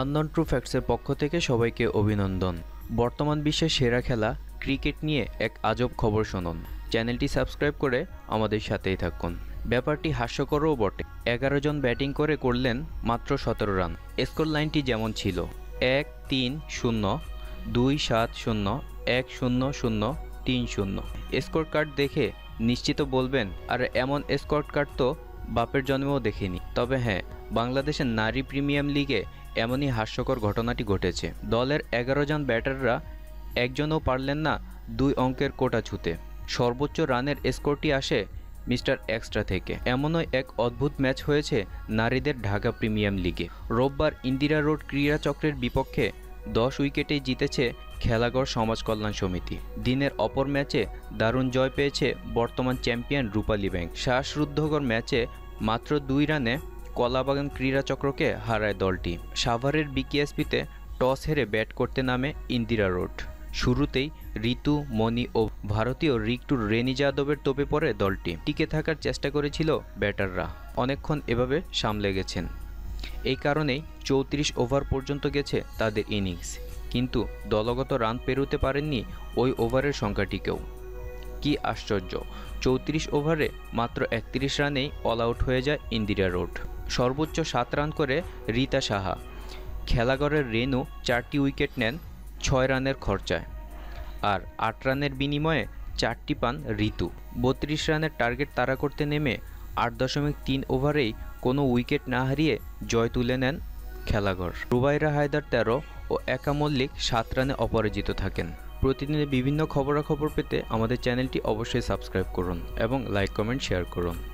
Unknown true ফ্যাক্টসের পক্ষ থেকে সবাইকে অভিনন্দন। বর্তমান বিশ্বের সেরা খেলা ক্রিকেট নিয়ে এক আজব খবর শুনুন। চ্যানেলটি সাবস্ক্রাইব করে আমাদের সাথেই থাকুন। ব্যাপারটি হাস্যকরও বটে। 11 জন ব্যাটিং করে করলেন মাত্র 17 রান। স্কোর লাইনটি যেমন ছিল 1-3-0, 2-7-0, 1-0-0, 3-0। স্কোর কার্ড দেখে নিশ্চিত বলবেন, আর এমন স্কোর কার্ড তো বাপের জন্মেও দেখিনি। তবে হ্যাঁ, বাংলাদেশের নারী প্রিমিয়ার লিগে এমনই হাস্যকর ঘটনাটি ঘটেছে। দলের 11 জন ব্যাটাররা একজনও পারলেন না 2 অঙ্কের কোটা ছুঁতে। সর্বোচ্চ রানের স্কোরটি আসে মিস্টার এক্সট্রা থেকে। এমনই এক অদ্ভুত ম্যাচ হয়েছে নারীদের ঢাকা প্রিমিয়ার লিগে। রোববার ইন্দিরা রোড ক্রীড়া চক্রের বিপক্ষে 10 উইকেটে জিতেছে খেলাঘর সমাজ কল্যাণ সমিতি। দিনের অপর ম্যাচে দারুণ জয় পেয়েছে বর্তমান চ্যাম্পিয়ন রূপালী ব্যাংক। শ্বাসরুদ্ধকর ম্যাচে মাত্র 2 রানে কলাবাগান ক্রীড়া চক্রকে হারায় দলটি। সাভারের বিকেএসপিতে টস হেরে ব্যাট করতে নামে ইন্দিরা রোড। শুরুতেই ঋতু, মণি ও ভারতীয় রিকটু রেনি যাদবের তোপে পড়ে দলটি। টিকে থাকার চেষ্টা করেছিল ব্যাটাররা, অনেকক্ষণ এভাবে সামলে গেছেন। এই কারণেই 34 ওভার পর্যন্ত গেছে তাদের ইনিংস, কিন্তু দলগত রান পেরোতে পারেননি ওই ওভারের সংখ্যাটিকেও। কি আশ্চর্য, 34 ওভারে মাত্র 31 রানেই অল আউট হয়ে যায় ইন্দিরা রোড। সর্বোচ্চ 7 রান করে রীতা সাহা। খেলাঘরের রেনু 4টি উইকেট নেন 6 রানের খরচায়, আর 8 রানের বিনিময়ে 4টি পান ঋতু। 32 রানের টার্গেট তাড়া করতে নেমে 8.3 ওভারেই কোনো উইকেট না হারিয়ে জয় তুলে নেন খেলাঘর। রুবাইরা হায়দার 13 ও একা মল্লিক 7 রানে অপরাজিত থাকেন। প্রতিদিনের বিভিন্ন খবরাখবর পেতে আমাদের চ্যানেলটি অবশ্যই সাবস্ক্রাইব করুন এবং লাইক, কমেন্ট, শেয়ার করুন।